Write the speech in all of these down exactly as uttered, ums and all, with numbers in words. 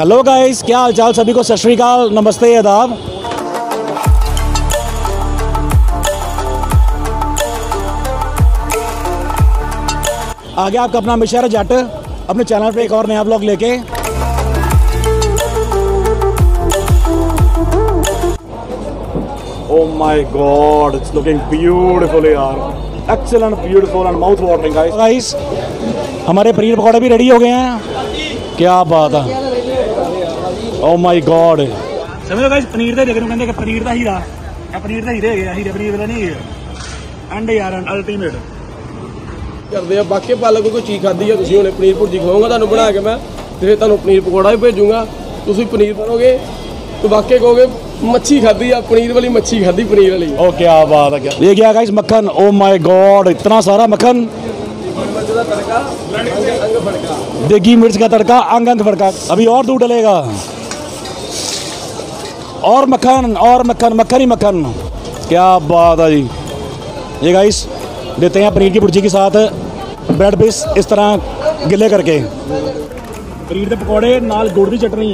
Hello guys, क्या हाल चाल सभी को, सत श्री अकाल, नमस्ते, आदाब। आ गया आपका अपना मिशर जट अपने चैनल पे एक और नया ब्लॉग लेके। Oh my God, it's looking beautiful यार, excellent, beautiful and mouth watering guys. Guys, हमारे पनीर पकौड़े भी रेडी हो गए हैं, क्या बात है। Oh my God, समझो गाइस, पनीर दे देखने को कहते हैं कि पनीर दा हीरा, या पनीर दा हीरे है, हीरे पनीर वाला नहीं है। एंड यार अल्टीमेट करते हैं। बाकी पालक कोई चीज़ खाधी है, तुम हमने पनीर भुर्जी खवाऊंगा ਤੁਹਾਨੂੰ बना के मैं, फिर ਤੁਹਾਨੂੰ पनीर पकौड़ा भी भेजूंगा, तुम पनीर बनोगे तो बाकी कहोगे मच्छी खाधी है, पनीर वाली मच्छी खाधी, पनीर वाली। ओ क्या बात है, क्या ये क्या गाइस, मक्खन। ओ माय गॉड, इतना सारा मक्खन, देगी मिर्च का तड़का, अंग अंग फड़का। अभी और दूध डलेगा, और मक्खन और मक्खन, मक्खन ही मक्खन, क्या बात है जी। ये गाइस देते हैं पनीर की भुर्जी के साथ ब्रेड पीस इस तरह गिले करके, पनीर के पकौड़े नाल गुड़ की चटनी।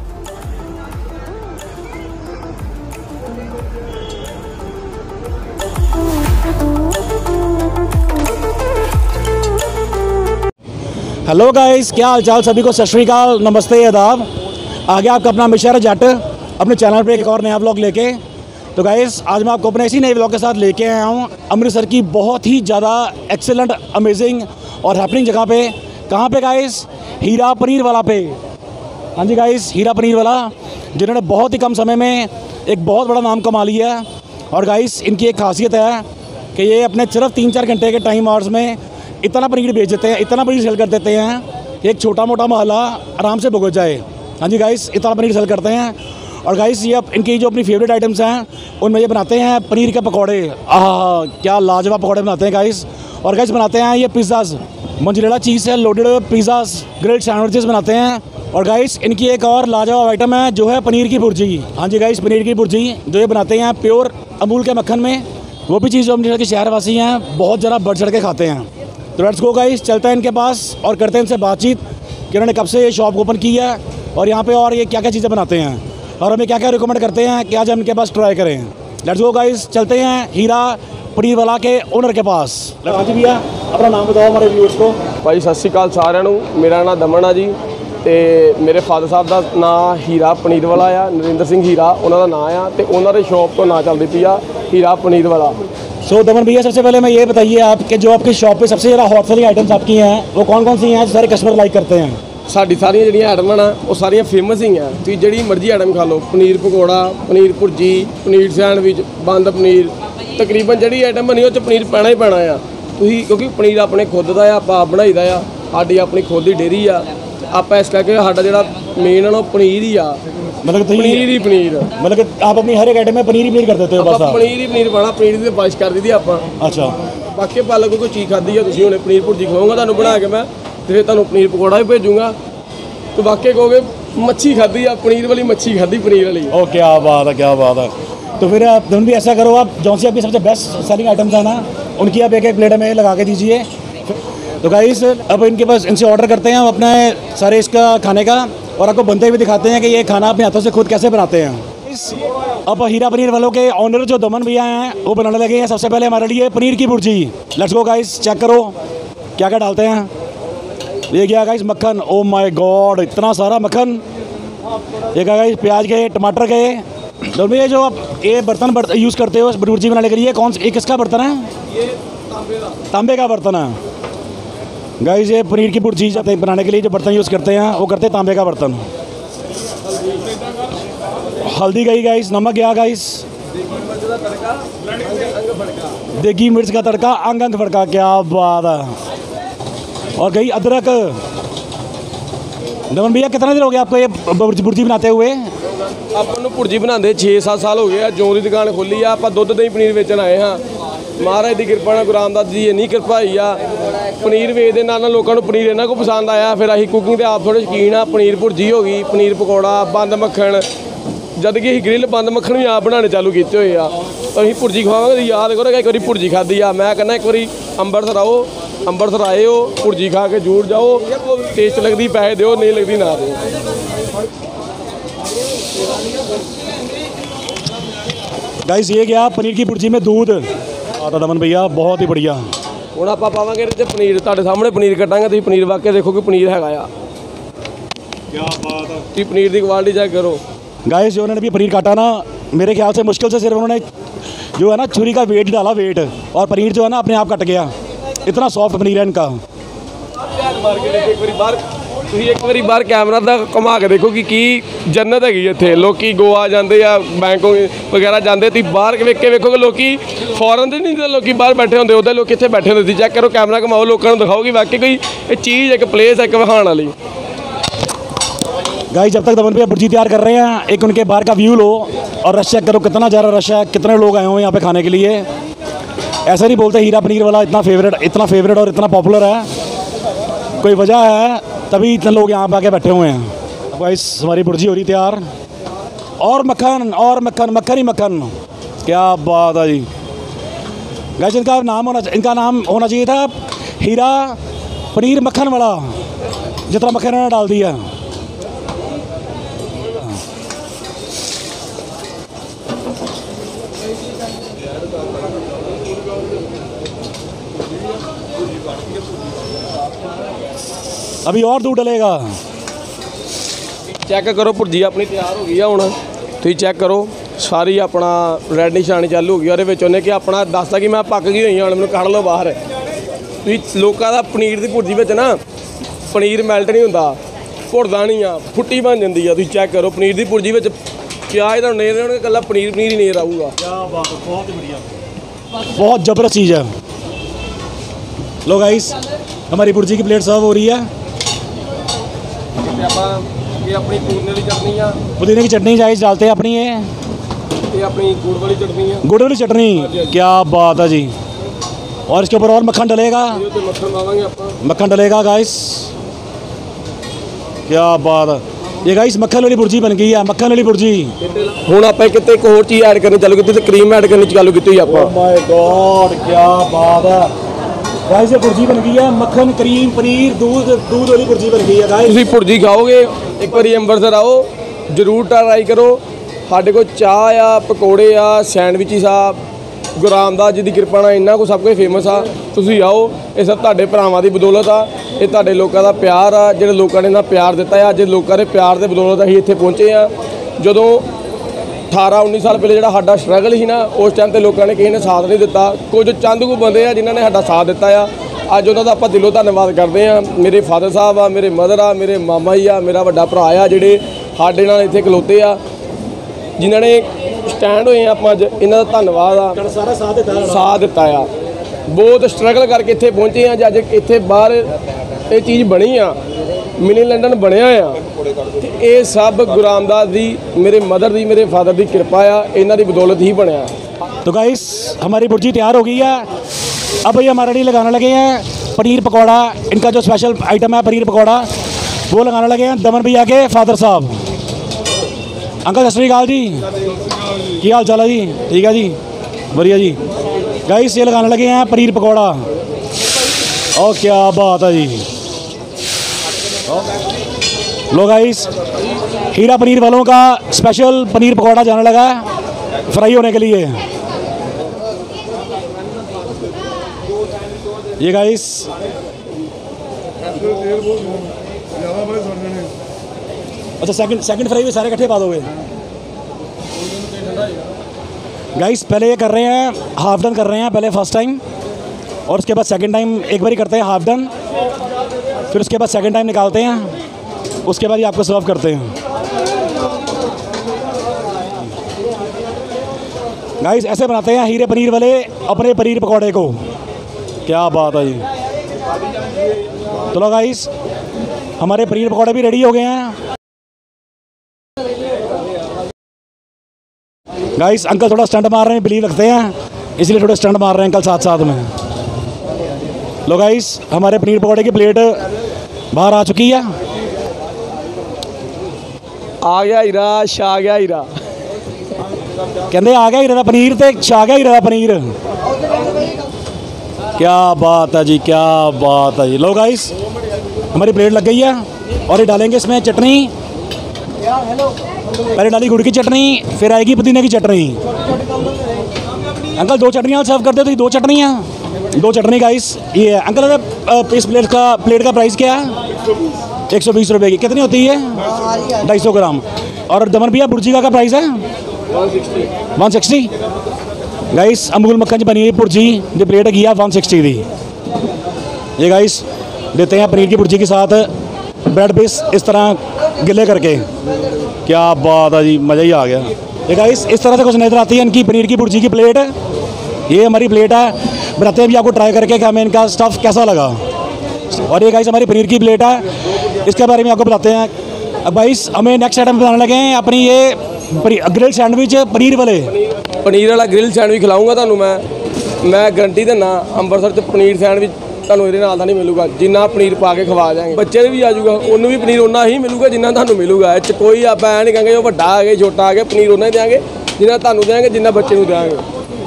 हेलो गाइस, क्या हाल चाल सभी को, सत श्री अकाल, नमस्ते, आदाब। आ गया आपका अपना मिशर जट अपने चैनल पे एक और नया ब्लॉग लेके। तो गाइस आज मैं आपको अपने इसी नए ब्लॉग के साथ लेके आया हूँ अमृतसर की बहुत ही ज़्यादा एक्सेलेंट, अमेजिंग और हैपनिंग जगह पे। कहाँ पे गाइस? हीरा पनीर वाला पे। हाँ जी गाइस, हीरा पनीर वाला, जिन्होंने बहुत ही कम समय में एक बहुत बड़ा नाम कमा लिया है। और गाइस इनकी एक खासियत है कि ये अपने सिर्फ तीन चार घंटे के टाइम आवर्स में इतना पनीर बेच देते हैं, इतना पनीर सेल कर देते हैं कि एक छोटा मोटा मोहल्ला आराम से भुगत जाए। हाँ जी गाइस, इतना पनीर सेल करते हैं। और गाइस ये इनकी जो अपनी फेवरेट आइटम्स हैं उनमें ये बनाते हैं पनीर के पकौड़े। आह क्या लाजवाब पकौड़े बनाते हैं गाइस। और गाइस बनाते हैं ये पिज़्ज़ाज़, मोज़रेला चीज़ से लोडेड पिज़्ज़ाज़, ग्रिल्ड सैंडविचेस बनाते हैं। और गाइस इनकी एक और लाजवाब आइटम है जो है पनीर की भुर्जी। हाँ जी गाइस, पनीर की भुर्जी जो ये बनाते हैं प्योर अमूल के मक्खन में, वो भी चीज़ जो अमृतसर के शहरवासी हैं बहुत ज़रा बढ़ चढ़ के खाते हैं। तो लेट्स गो गाइस, चलते हैं इनके पास और करते हैं इनसे बातचीत कि उन्होंने कब से ये शॉप ओपन की है और यहाँ पे और ये क्या क्या चीज़ें बनाते हैं और हमें क्या क्या रिकमेंड करते हैं कि आज हम इनके पास ट्राई करें। लेट्स गो गाइस, चलते हैं हीरा पनीर वाला के ओनर के पास। आज भैया अपना नाम बताओ हमारे व्यूअर्स को। भाई सत श्री अकाल साਰਿਆਂ ਨੂੰ, मेरा नाम दमन है जी, तो मेरे फादर साहब का नाम हीरा पनीर वाला आ, नरेंद्र सिंह हीरा उन्होंने नाम आ, तो उन्होंने शॉप तो ना चलती पी आ हीरा पनीर वाला। सो दमन भैया, सबसे पहले मैं ये बताइए आप कि जो आपकी शॉप पे सबसे ज़्यादा हॉट सेलिंग आइटम्स आपकी हैं वो कौन कौन सी हैं जो सारे कस्टमर लाइक करते हैं? साड़ी सारिया जिहड़ियां आइटमां ना वो सारिया फेमस ही हैं, तुसीं जिहड़ी मर्जी आइटम खा लो, पनीर पकौड़ा, पनीर भुर्जी, पनीर सैंडविच, बंद पनीर, तकरीबन जिहड़ी आइटम बनी उस पैना ही पैना आ। तुसीं क्योंकि पनीर अपने खुद का आ, आप बनाई दा आ, साडी अपनी खुद की डेयरी आ, आप इस करके साडा जिहड़ा मेन है पनीर ही आ, मतलब पनीर ही पनीर, मतलब कि आप अपनी हर एक आइटम में पनीर ही पनीर कर देते हो? बस पनीर ही पनीर पाना, पनीर की बारिश कर दी थी आप। अच्छा, बाकी पालक कोई चीज़ खाधी है, तुम हमने पनीर भुर्जी खवाऊंगा ਤੁਹਾਨੂੰ बना के मैं, फिर ਤੁਹਾਨੂੰ पनीर पकौड़ा भी भेजूंगा, तो बाकी कहोगे मच्छी खाधी है, पनीर वाली मच्छी खाधी, पनीर वाली। ओ क्या बात है, क्या बात है। तो फिर आप दोनों भी ऐसा करो, आप जौन सी आपकी सबसे बेस्ट सेलिंग आइटम्स है ना उनकी आप एक एक प्लेट में लगा के दीजिए। तो गाइस अब इनके पास इनसे ऑर्डर करते हैं अपने सारे इसका खाने का और आपको बनते हुए दिखाते हैं कि ये खाना अपने हाथों से खुद कैसे बनाते हैं। अब हीरा पनीर वालों के ऑनर जो दमन भैया हैं वो बनाने लगे हैं सबसे पहले हमारे लिए पनीर की bhurji. Let's go guys, check करो क्या क्या डालते हैं। ये क्या गाइस, मक्खन। ओ माय गॉड, इतना सारा मक्खन। ये क्या गाइस, प्याज के, टमाटर के। तो भैया जो आप ये बर्तन बर्तन यूज़ करते हो भुर्जी बनाने के लिए, कौन सा, ये किसका बर्तन है? ये तांबे का तांबे का बर्तन है गाइस। ये पनीर की भुर्जी बनाने के लिए जो बर्तन यूज़ करते हैं वो करते हैं तांबे का बर्तन। हल्दी गई गाइस, नमक गया गाइस, देगी मिर्च का तड़का, अंग अंग फड़का, क्या बात है। और गई अदरक। दमन भैया कितना देर हो गया आपको ये भुर्जी बनाते हुए? आपको भुर्जी बनाते छे सत्त साल हो गए, जो की दुकान खोली आ, आप दुध दही पनीर बेचन आए हाँ। महाराज की कृपा नाल, गुरु रामदास जी इन्नी कृपा हुई आ, पनीर वेचते नाल लोगों को पनीर इन्ना को पसंद आया, फिर असीं कुकिंग के आप थोड़े शौकीन आ। पनीर भुर्जी हो गई, पनीर पकौड़ा, बंद मक्खन, जद कि ग्रिल बंद मक्खन भी आप बनाने चालू किए हुए आ। तो असीं भुर्जी खवावांगे, याद करो कि एक बार भुर्जी खाधी आ। मैं कहना एक बार अंबरसर आओ, अंबरसर आए हो, भुर्जी खा के जरूर जाओ, टेस्ट लगती पैसे दो, नहीं लगती ना दो। गाइस ये गया पनीर की भुर्जी में दूध आता दमन भैया, बहुत ही बढ़िया। ਹੁਣ ਆਪਾਂ ਪਾਵਾਂਗੇ ਇਹਦੇ 'ਚ ਪਨੀਰ, ਤੁਹਾਡੇ ਸਾਹਮਣੇ ਪਨੀਰ ਕੱਟਾਂਗੇ, ਤੁਸੀਂ ਪਨੀਰ ਵਾਕਿਆ ਦੇਖੋ ਕਿ ਪਨੀਰ ਹੈਗਾ ਆ। क्या बात है। ਤੁਸੀਂ ਪਨੀਰ ਦੀ ਕੁਆਲਿਟੀ ਚੈੱਕ ਕਰੋ। गाइस जो उन्होंने भी पनीर काटा ना, मेरे ख्याल से मुश्किल से सिर्फ उन्होंने जो है ना छुरी का वेट डाला, वेट, और पनीर जो है ना अपने आप कट गया। इतना सॉफ्ट पनीर है इनका। ਇੱਕ ਵਾਰੀ ਬਾਹਰ ਤੁਸੀਂ ਇੱਕ ਵਾਰੀ ਬਾਹਰ ਕੈਮਰਾ ਦਾ ਘੁਮਾ ਕੇ ਦੇਖੋ ਕਿ ਕੀ ਜੰਨਤ ਹੈਗੀ ਇੱਥੇ। ਲੋਕੀ ਗੋਆ ਜਾਂਦੇ ਆ, ਬੈਂਕੋਕ ਵਗੈਰਾ ਜਾਂਦੇ, ਤੁਸੀਂ ਬਾਹਰ ਵੇਖ ਕੇ ਵੇਖੋ ਕਿ ਲੋਕੀ ਫੋਰਨ ਦੇ ਨਹੀਂ, ਲੋਕੀ ਬਾਹਰ ਬੈਠੇ ਹੁੰਦੇ, ਉਹਦੇ ਲੋਕ ਇੱਥੇ ਬੈਠੇ ਹੁੰਦੇ ਸੀ। ਚੈੱਕ ਕਰੋ, ਕੈਮਰਾ ਘੁਮਾਓ, ਲੋਕਾਂ ਨੂੰ ਦਿਖਾਓ कि वाकई कोई ਇਹ ਚੀਜ਼ ਇੱਕ प्लेस है, एक विखाण वाली। गाइस जब तक दमन भैया भुर्जी तैयार कर रहे हैं, एक उनके बाहर का व्यू लो और रश चेक करो, कितना ज़्यादा रश है, कितने लोग आए हुए हैं यहाँ पे खाने के लिए। ऐसा नहीं बोलते हीरा पनीर वाला इतना फेवरेट, इतना फेवरेट और इतना पॉपुलर है, कोई वजह है तभी इतने लोग यहाँ पे आके बैठे हुए हैं। अब गाइस हमारी भुर्जी हो रही तैयार, और मक्खन और मक्खन, मक्खन ही मक्खन, क्या बात है जी। गाइस इनका नाम होना इनका नाम होना चाहिए था हीरा पनीर मक्खन वाला, जितना मक्खन इन्होंने डाल दिया। अभी और दूध डलेगा। चेक करो भुर्जी अपनी तैयार हो गई है। हुण तुसीं चेक करो, सारी अपना रैड निशानी चालू हो गई, और उन्हें कि अपना दसता कि मैं पक गई हुई हाँ, मैंने कढ़ लो बाहर। तुसीं लोगों का पनीर की भुर्जी में ना पनीर मैल्ट नहीं होंदा, भुरदा नहीं आ, फुट्टी बन जाती है। तुसीं चेक करो पनीर की भुर्जी में क्या ही तुहानूं नेर आउणगे, कल्ला पनीर पनीर ही नेर आऊगा। क्या बात है, बहुत ही बढ़िया, बहुत ज़बरदस्त चीज़ है। लो गाइस हमारी भुर्जी की प्लेट सर्व हो रही है। ये अपनी पुदीने की चटनी है, पुदीने की चटनी गाइस डालते हैं अपनी, ये ये अपनी गुड़ वाली चटनी है, गुड़ वाली चटनी, क्या बात है जी। और इसके ऊपर और मक्खन डलेगा, मक्खन पावांगे आपां, मक्खन डलेगा गाइस, क्या बात है। ये गाइस मक्खन वाली भुर्जी बन गई है, मक्खन वाली भुर्जी। हुण आपां किते एक होर चीज़ ऐड करनी चालू की, तो क्रीम ऐड करनी चालू की आपां। ओह माय गॉड, क्या बात है गाइस, ये भुर्जी बन गई है, मक्खन क्रीम पनीर दूध दूध वाली भुर्जी बन गई है गाइस। तुसीं भुर्जी खाओगे एक बार अंबरसर आओ, जरूर ट्राई करो। साढ़े को चाह आ, पकौड़े आ, सैंडविचिस आ, गुरु रामदास जी की कृपा नाल इन्ना को सब कुछ फेमस आ। तुसीं आओ, ये सब तुहाडे भरावां दी बदौलत आ, ये तुहाडे लोकां दा प्यार आ, जिहड़े लोकां ने इन्ना प्यार दिता है। अज लोकां दे प्यार दे बदौलत असीं इत्थे पहुंचे आ। जदों अठारह उन्नीस साल पहले जिहड़ा साडा स्ट्रगल ही ना, उस टाइम ते लोकां ने किसी ने साथ नहीं दिता, कुछ चंद को बंदे आ जिन्हां ने साडा साथ दिता आ। अज उन्हां दा आपां दिलों धन्नवाद करदे आ। मेरे फादर साहब आ, मेरे मदर आ, मेरे मामा जी आ, मेरा वड्डा भरा आ, जिहड़े साडे नाल इत्थे खलोते आ, जिन्हां ने स्टैंड होए आपां अज, इन्हां दा धन्नवाद आ, सारा साथ दिता साथ दिता आ। बहुत स्ट्रगल करके इत्थे पहुंचे आ, अज इत्थे बाहर ये चीज़ बनी आ, मिनी लंडन बनया आ, ते ये सब गुरु रामदास दी, मेरे मदर दी, मेरे फादर दी कृपा आ, इन्हां दी बदौलत ही बनया। तो गाइस हमारी भुर्जी तैयार हो गई है। अब ये हमारे लिए लगाने लगे हैं पनीर पकौड़ा। इनका जो स्पेशल आइटम है पनीर पकौड़ा, वो लगाने लगे हैं दमन भैया के फादर साहब। अंकल सत श्री अकाल जी, की हाल चाल है जी? ठीक है जी, बढ़िया जी। गाइस ये लगाने लगे हैं पनीर पकौड़ा, और क्या बात है जी। लो गाइस हीरा पनीर वालों का स्पेशल पनीर पकौड़ा जाने लगा है फ्राई होने के लिए। ये गाइस अच्छा सेकंड सेकंड फ्राई में सारे इकट्ठे पा दोगे गाइस। पहले ये कर रहे हैं हाफ डन कर रहे हैं पहले फर्स्ट टाइम, और उसके बाद सेकंड टाइम एक बार ही करते हैं हाफ डन, फिर उसके बाद सेकंड टाइम निकालते हैं, उसके बाद ये आपको सर्व करते हैं। गाइस ऐसे बनाते हैं हीरे पनीर वाले अपने पनीर पकौड़े को, क्या बात है जी। चलो गाइस हमारे पनीर पकौड़े भी रेडी हो गए हैं। गाइस अंकल थोड़ा स्टंट मार रहे हैं, बिलीव रखते हैं, इसलिए थोड़े स्टंट मार रहे हैं अंकल साथ साथ में। लो गाइस हमारे पनीर पकौड़े की प्लेट बाहर आ चुकी है। आ गया हीरा, छा गया हीरा, कहते आ गया हीरे का पनीर, तो छा गया हीरे का पनीर, क्या बात है जी, क्या बात है जी। लो गाइस हमारी प्लेट लग गई है, और ये डालेंगे इसमें चटनी, पहले डाली गुड़ की चटनी, फिर आएगी पुदीने की चटनी। अंकल दो चटनियाँ सर्व करते हो, तो दो चटनियाँ, दो चटनी गाइस ये है। अंकल अगर इस प्लेट का प्लेट का प्राइस क्या है? एक सौ बीस रुपये की। कितनी होती है? ढाई सौ ग्राम। और दमन भैया भुर्जी का प्राइस है वन सिक्सटी गाइस। अमूल मक्खन च बनी हुई भुर्जी जो प्लेट है वन सिक्सटी दी। ये गाइस देते हैं पनीर की भुर्जी के साथ ब्रेड पीस इस तरह गिले करके। क्या बात है जी, मज़ा ही आ गया। ये गाइस इस तरह से कुछ नज़र आती है इनकी पनीर की भुर्जी की प्लेट। ये हमारी प्लेट है, बताते हैं भी आपको ट्राई करके कि हमें इनका स्टफ़ कैसा लगा। और ये गाइस हमारी पनीर की प्लेट है, इसके बारे में आपको बताते हैं। अब गाइस हमें नेक्स्ट आइटम बनाने लगे हैं अपनी ये ग्रिल सैंडविच पनीर वाले। पनीर वाला ग्रिल सैंडविच खिलाऊंगा ਤੁਹਾਨੂੰ ਮੈਂ मैं गारंटी देना ਅੰਮ੍ਰਿਤਸਰ ਤੇ ਪਨੀਰ ਸੈਂਡਵਿਚ ਤੁਹਾਨੂੰ ਇਹਦੇ ਨਾਲ ਦਾ ਨਹੀਂ ਮਿਲੂਗਾ। ਜਿੰਨਾ ਪਨੀਰ ਪਾ ਕੇ ਖਵਾ ਜਾਵਾਂਗੇ ਬੱਚੇ ਨੂੰ ਵੀ ਆ ਜਾਊਗਾ, ਉਹਨੂੰ ਵੀ ਪਨੀਰ ਉਹਨਾਂ ਹੀ ਮਿਲੂਗਾ ਜਿੰਨਾ ਤੁਹਾਨੂੰ ਮਿਲੂਗਾ। ਇਹ 'ਚ ਕੋਈ ਆਪਾਂ ਐ ਨਹੀਂ ਕਹਾਂਗੇ ਉਹ ਵੱਡਾ ਆ ਗਿਆ ਛੋਟਾ ਆ ਗਿਆ, ਪਨੀਰ ਉਹਨਾਂ ਹੀ ਦੇਵਾਂਗੇ ਜਿੰਨਾ ਤੁਹਾਨੂੰ ਦੇਵਾਂਗੇ जिन्ना बच्चे ਨੂੰ देवांगे।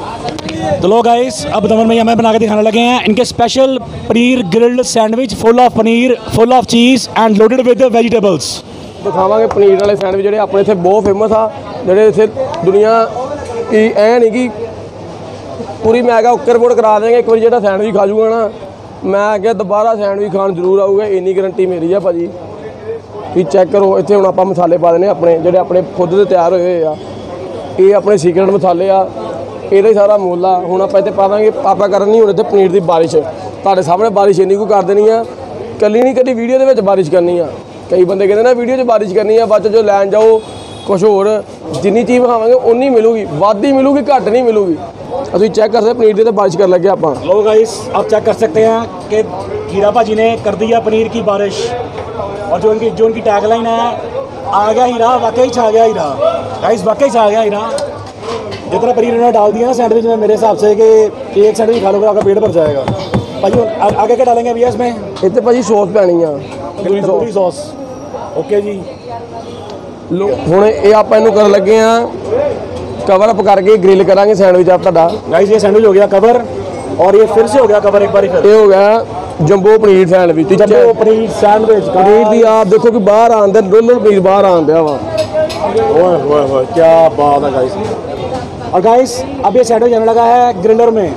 तो लो गाइस अब दमन भैया हमें बना के दिखाने लगे हैं इनके special paneer grilled sandwich full of paneer, full of cheese and loaded with vegetables. दिखावांगे पनीर वाले सैंडविच ਜਿਹੜੇ ਆਪਣੇ ਇੱਥੇ ਬਹੁਤ ਫੇਮਸ ਆ, ਜਿਹੜੇ ਇੱਥੇ ਦੁਨੀਆ की ਐ नहीं कि पूरी मैं क्या उक्कर बोर्ड करा देंगे। एक बार जो सैंडविच खा जूगा ना, मैं क्या दोबारा सैंडविच खान जरूर आऊगा, इन्नी गारंटी मेरी है भाजी। तुम चेक करो इतने हम आप मसाले पा देने अपने जोड़े अपने खुद से तैयार होए आ, ये अपने सीक्रेट मसाले आ, ये सारा मुल आ। हूँ आप इतने पा देंगे आप करनी हूँ इतने पनीर की बारिश तुहाडे सामने बारिश इन्नी को कर देनी है, कली नहीं कभी वीडियो के बारिश करनी है। कई बंदे कहते ना वीडियो च बारिश करनी है, बाद जो लैन जाओ कुछ होर जिन्नी चीज़ खावे उन्नी मिलूगी, वादी मिलूगी, घट नहीं मिलूगी। अभी चेक कर सकते पनीर की तो बारिश कर लगे आप। लोग गाइस आप चेक कर सकते हैं कि हीरा भाजी ने कर दिया पनीर की बारिश। और जो उनकी जो उनकी टैगलाइन है, आ गया हीरा, वाकई छा गया हीरा। गाइस वाकई छा गया हीरा। जितना पनीर उन्होंने डाल दिया ना सैंडविच में, मेरे हिसाब से कि एक सैंडविच खा लोगे आपका पेट भर जाएगा। भाजी आगे क्या डालेंगे भैया इसमें? इतने भाजी सॉस पैनी है, तंदूरी सॉस। ओके जी लो हूँ ये आप कर लगे हैं कवर अप करके ग्रिल करांगे सैंडविच आप तुहाडा। गाइस ये सैंडविच हो गया कवर और ये फिर से हो गया कवर एक बार फिर। ये हो गया jumbo paneer sandwich. Jumbo paneer sandwich paneer दी आप देखो कि बाहर आंदे डोलर पनीर बाहर आंदे वा। ओए ओए ओए क्या बात है गाइस। और गाइस अब ये सैंडविच आने लगा है ग्रिलर में।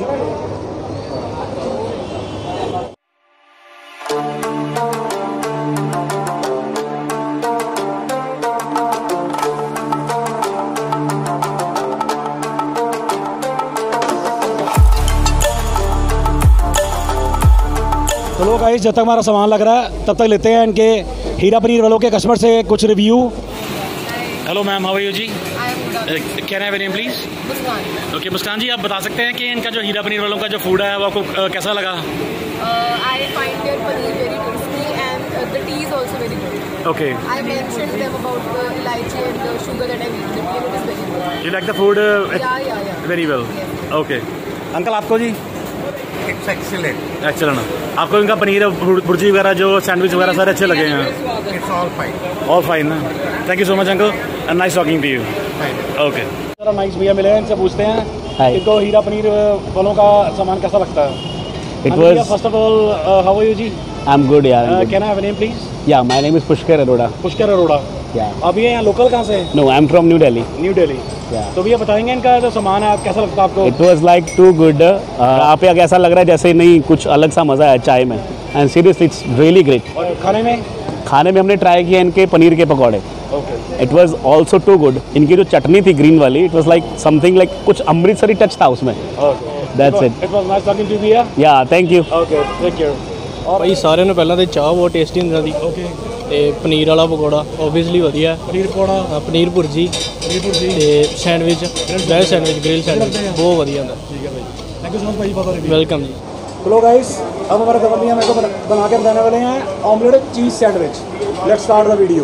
तो लोग गाइस जब तक हमारा सामान लग रहा है तब तक लेते हैं इनके हीरा पनीर वालों के कस्टमर से कुछ review. Hello ma'am, how are you जी? Can I have your name please? Muskan. Okay Muskan ji, आप बता सकते हैं कि इनका जो हीरा पनीर वालों का जो फूड है वो आपको uh, कैसा लगा? I find there paneer very tasty and the tea is also very good. Okay I mentioned them about the elaichi and the sugar that I used and it is very good. You like the food? Yeah yeah या very well. Okay uncle आपको जी? It's excellent. Excellent. आपको इनका पनीर भुर्जी वगैरह जो sandwich वगैरह सारे अच्छे लगे हैं? It's all fine. All fine ना। Thank you so much uncle and nice talking to you. Okay जरा नाइस भैया मिले हैं, इनसे पूछते हैं इनको हीरा पनीर वालों का सामान कैसा लगता है। It was first of all how are you जी? I'm good, yeah. I'm good. Can I have a name please? Yeah, my name is Pushkar Arora. Pushkar Arora. Yeah. आप ये यहाँ लोकल कहाँ से? No, I'm from New Delhi. New Delhi. Yeah. तो भैया बताएंगे इनका जो सामान है कैसा लगता है आपको? It was like too good. Uh, आप यहाँ ऐसा लग रहा है जैसे नहीं कुछ अलग सा मज़ा है चाय में. And seriously, it's really great. और खाने में? खाने में हमने ट्राई किया इनके पनीर के पकौड़े. Okay It was also too good. इनकी जो चटनी थी ग्रीन वाली, it was like something like कुछ अमृतसरी टच था उसमें. Okay That's it. It was nice talking to you भैया। Yeah, thank you. Okay take care. ਭਾਈ ਸਾਰਿਆਂ ਨੂੰ ਪਹਿਲਾਂ ਤਾਂ ਚਾਹ ਬਹੁਤ ਟੇਸਟੀ ਹੁੰਦੀ ਦੀ ओके ਤੇ ਪਨੀਰ ਵਾਲਾ ਪਕੌੜਾ ਓਬਵੀਅਸਲੀ ਵਧੀਆ पनीर पकौड़ा, ਹਾਂ, ਪਨੀਰ ਭੁਰਜੀ पनीर भुर्जी। ਤੇ sandwich veg sandwich grill sandwich ਬਹੁਤ ਵਧੀਆ ਹੁੰਦਾ। ठीक है भाई, थैंक यू सो मच भाई फॉर द रिव्यू। ਵੈਲਕਮ ਜੀ। तो लो गाइस अब हमारे दमन भैया मेरे को बना बना के बताने वाले हैं omelette cheese sandwich. Let's start the video.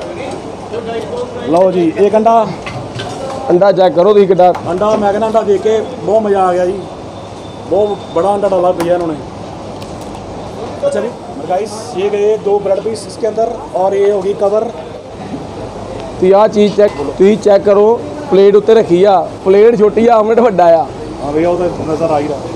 लो जी एक अंडा अंडा चेक करो तुम कितना अंडा मैं कहना अंडा देख के बहुत मज़ा आ गया जी, बहुत बड़ा अंडा डाला भैया इन्होंने। अच्छा जी गाइस ये गए दो ब्रेड पीस इसके अंदर और ये होगी कवर। तुम आ चीज़ चेक तुम चेक करो प्लेट उत्ते रखी आ, प्लेट छोटी आ ऑमलेट वड्डा आ। हाँ भैया वो तो नज़र आ ही रहा।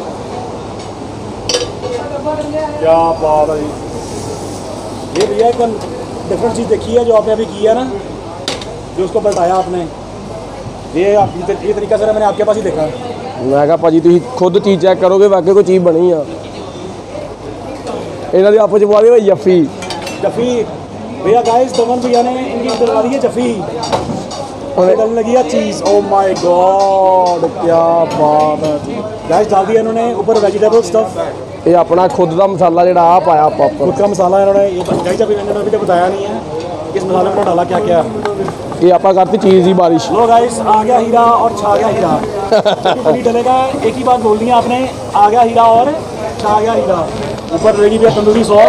क्या बात है जी। ये भैया एक डिफरेंट चीज़ देखी है जो आपने अभी की है ना, जो उसको पलटाया आपने, ये आप ये तरीका सर मैंने आपके पास ही देखा। मैं कहा भाजी तुम खुद चीज़ चेक करोगे वाकई कोई चीज़ बनी आ। इन्हों की आपस पवा दी भाई जफ्फी जफ़ी भैया गाइस, दमन भैया ने इनकी डलवा दी है जफ़ी और डलने लगी है चीज़। ओ माय गॉड क्या बात है गाइस, डाल दिया इन्होंने ऊपर वेजिटेबल स्टफ। ये अपना खुद का मसाला जो आ पाया आप खुद का मसाला इन्होंने, ये गाइस अभी मैंने अभी तो बताया नहीं है इस मसाले में डाला क्या क्या। ये आप करती चीज़ की बारिश। लो गाइस, आ गया हीरा और छा गया हीरा। जब डलेगा एक ही बात बोल दी है आपने, आ गया हीरा और छा गया हीरा। ऊपर रहेगी भैया तंदूरी सॉस।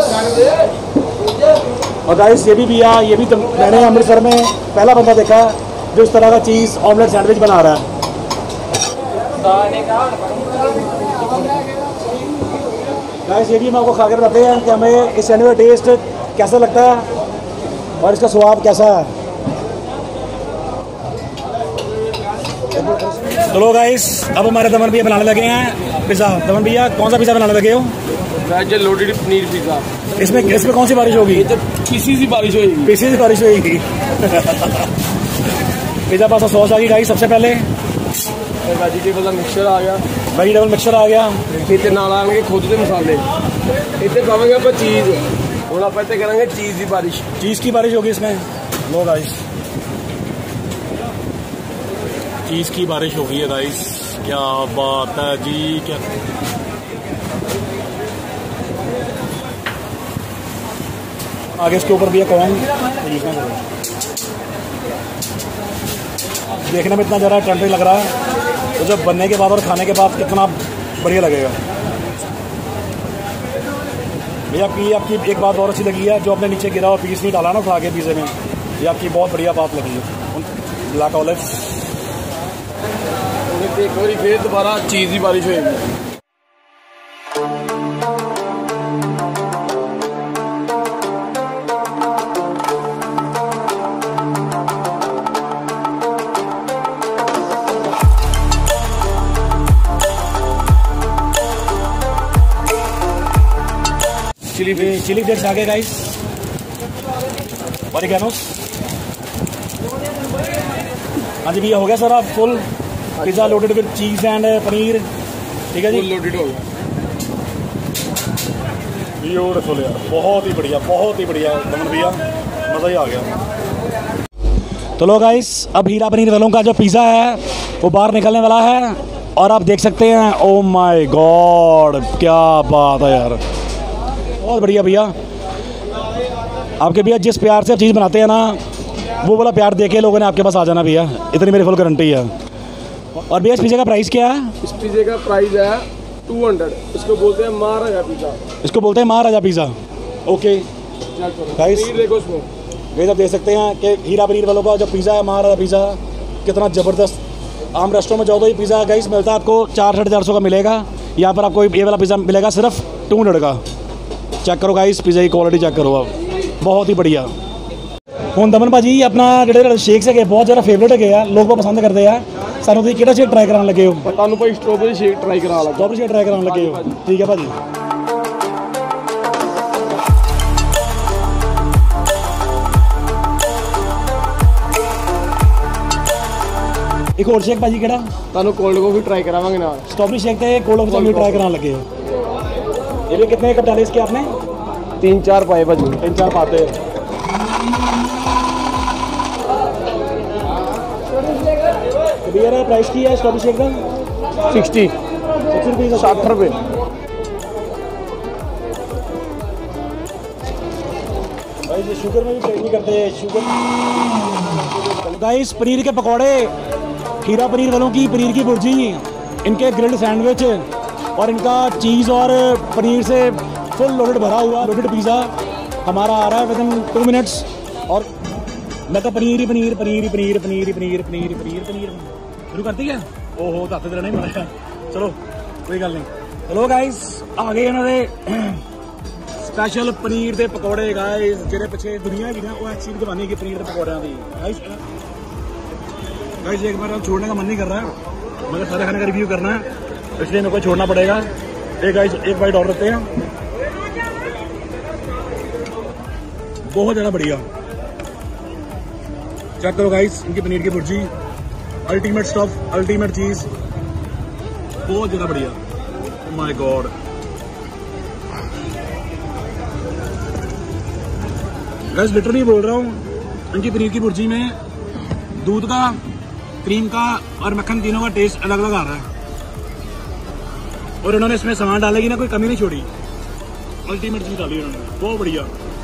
और गाइस ये भी भैया, ये भी मैंने अमृतसर में पहला बंदा देखा जो इस तरह का चीज़ ऑमलेट सैंडविच बना रहा है। गाइस ये भी हम आपको खा कर बताते हैं कि हमें इस सैंडविच का टेस्ट कैसा लगता है और इसका स्वाद कैसा है। चलो गाइस, अब हमारे दमन भैया बनाने लगे हैं पिज़्ज़ा। दमन भैया कौन सा पिज़्ज़ा बनाने लगे हो? Veg loaded paneer pizza. इसमें इसमें कौन सी बारिश होगी? किसी सी बारिश होगी, किसी सी बारिश होगी। पिज़्ज़ा पास्ता सॉस आ गई गाइस सबसे पहले। वेजिटेबल का मिक्सचर आ गया, वेजिटेबल मिक्सचर आ गया। इतने नाल आएंगे खुद के मसाले। इतने पावेंगे आप चीज़। हम आप इतने करेंगे चीज़ की बारिश। चीज़ की बारिश होगी इसमें। लो गाइस, चीज़ की बारिश हो गई है गाइस, क्या बात है जी। क्या आगे इसके ऊपर भी है कौन, देखने में इतना ज़रा टेम्परेचर लग रहा है, तो जब बनने के बाद और खाने के बाद कितना बढ़िया लगेगा। भैया आपकी आपकी एक बात और अच्छी लगी है, जो आपने नीचे गिरा हुआ पीस नहीं डाला ना खा के पिज़्ज़े में, ये आपकी बहुत बढ़िया बात लगी है। Black olives. एक बार फिर दोबारा चीज़ की बारिश होगी। चिली चिली फ्लेक्स आ गए गाइस, ऑरिगेनोस। हाँ जी भैया, हो गया सर आप full pizza loaded with cheese and paneer, ठीक है जी। फुल लोडेड हो गया। ब्यूटीफुल यार, बहुत ही बढ़िया, बहुत ही बढ़िया दमन भैया, मज़ा ही आ गया। तो लो गाइस, अब हीरा पनीर वालों का जो पिज़्ज़ा है वो बाहर निकलने वाला है और आप देख सकते हैं। ओ माय गॉड क्या बात है यार, बहुत बढ़िया भैया। आपके भैया जिस प्यार से आप चीज़ बनाते हैं ना, वो वाला प्यार देके लोगों ने आपके पास आ जाना भैया, इतनी मेरी फुल गारंटी है। और भैया इस पिज़्ज़े का प्राइस क्या है? इस पिज़्ज़े का प्राइस है टू हंड्रेड। इसको बोलते हैं महाराजा पिज़्ज़ा। इसको बोलते हैं महाराजा पिज़्ज़ा। ओके गाइस, देखो इसमें गाइस आप देख सकते हैं कि हीरा पनीर वालों का जो पिज़्ज़ा है महाराजा पिज़्ज़ा, कितना ज़बरदस्त। आम रेस्टोरेंट में जाओ तो ये पिज़्ज़ा गाइस मिलता है आपको चार साढ़े चार सौ का मिलेगा। यहाँ पर आपको ये वाला पिज़्ज़ा मिलेगा सिर्फ टू हंड्रेड का। चेक करो गाइस, पिज़्ज़ा की क्वालिटी चेक करो आप, बहुत ही बढ़िया। ਹੁਣ ਦਮਨ ਭਾਜੀ ਆਪਣਾ ਜਿਹੜੇ ਸ਼ੇਕਸ ਹੈਗੇ ਬਹੁਤ ਜ਼ਿਆਦਾ ਫੇਵਰੇਟ ਹੈਗੇ ਆ, ਲੋਕ ਬਹੁਤ ਪਸੰਦ ਕਰਦੇ ਆ। ਸਾਨੂੰ ਤੁਸੀਂ ਕਿਹੜਾ ਸ਼ੇਕ ਟਰਾਈ ਕਰਾਉਣ ਲੱਗੇ ਹੋ? ਤੁਹਾਨੂੰ ਭਾਈ ਸਟ੍ਰਾਬੇਰੀ ਸ਼ੇਕ ਟਰਾਈ ਕਰਾ ਲਾ। ਸਟ੍ਰਾਬੇਰੀ ਸ਼ੇਕ ਟਰਾਈ ਕਰਾਉਣ ਲੱਗੇ ਹੋ, ਠੀਕ ਹੈ ਭਾਜੀ। ਇੱਕ ਹੋਰ ਸ਼ੇਕ ਭਾਜੀ ਕਿਹੜਾ? ਤੁਹਾਨੂੰ ਕੋਲਡ ਕਾਫੀ ਟਰਾਈ ਕਰਾਵਾਂਗੇ ਨਾਲ। स्ट्रॉबेरी शेक थे कोल्ड कॉफी ट्राई कराने लगे हो। ये भी कितने कप डाले इसके आपने? तीन चार पाए भाजी, तीन चार पाते। तो भैया प्राइस की है स्ट्रॉबेरी शेक का? सिक्सटी सिक्सटी रुपीज़ साठ रुपये। भाई ये शुगर में भी ट्राई नहीं करते, शुगर। गाइस पनीर के पकौड़े, हीरा पनीर वालों की पनीर की भुर्जी, इनके ग्रिल्ड सैंडविच और इनका चीज़ और पनीर से फुल लोडेड भरा हुआ लोडेड पिज़्ज़ा हमारा आ रहा है विद इन टू मिनट्स। और मैं तो पनीर ही पनीर पनीर ही पनीर पनीर ही पनीर पनीर पनीर पनीर शुरू करती है। ओहो तो हत्थ नहीं मारा, चलो कोई गल नहीं। चलो गाइस आ गए इन्होंने स्पैशल पनीर के पकौड़े गाइस, जिहड़े पिछे दुनिया हैगी ना वो एक्चुअली दीवानी की पनीर के पकौड़ियां दी। गाइस गाइस एक बार छोड़ने का मन नहीं कर रहा है, मगर सारे खाने का रिव्यू करना है, इसलिए मेरे को छोड़ना पड़ेगा। एक गाइस एक बाइट और रखते हैं, बहुत ज़्यादा बढ़िया। चेक करो गाइस इनकी पनीर की भुर्जी, अल्टीमेट स्टफ, अल्टीमेट चीज, बहुत ज़्यादा बढ़िया। Oh my God. Guys literally बोल रहा हूँ, इनकी पनीर की भुर्जी में दूध का, क्रीम का और मक्खन तीनों का टेस्ट अलग अलग आ रहा है, और इन्होंने इसमें सामान डालेगी ना, कोई कमी नहीं छोड़ी। अल्टीमेट चीज डाली उन्होंने, बहुत बढ़िया।